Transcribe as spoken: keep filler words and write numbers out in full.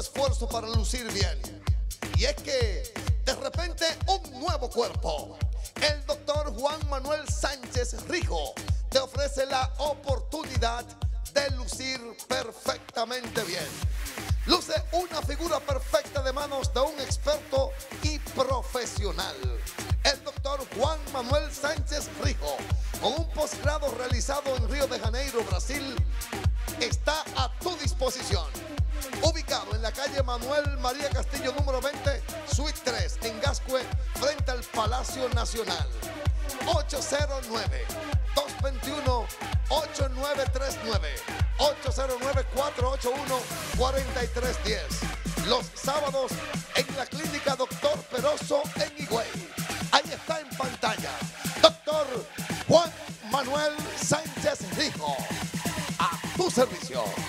esfuerzo para lucir bien. Y es que de repente un nuevo cuerpo. El doctor Juan Manuel Sánchez Rijo te ofrece la oportunidad de lucir perfectamente bien. Luce una figura perfecta de manos de un experto y profesional. El doctor Juan Manuel Sánchez Rijo, con un posgrado realizado en Río de Janeiro, Brasil, está a tu disposición. Ubicado en la calle Manuel María Castillo número veinte, suite tres, en Gascue, frente al Palacio Nacional. ocho cero nueve, dos dos uno, ocho nueve tres nueve, ocho cero nueve, cuatro ocho uno, cuatro tres uno cero. Los sábados en la clínica Doctor Peroso en Higüey. Ahí está en pantalla, doctor Juan Manuel Sánchez Rijo, a tu servicio.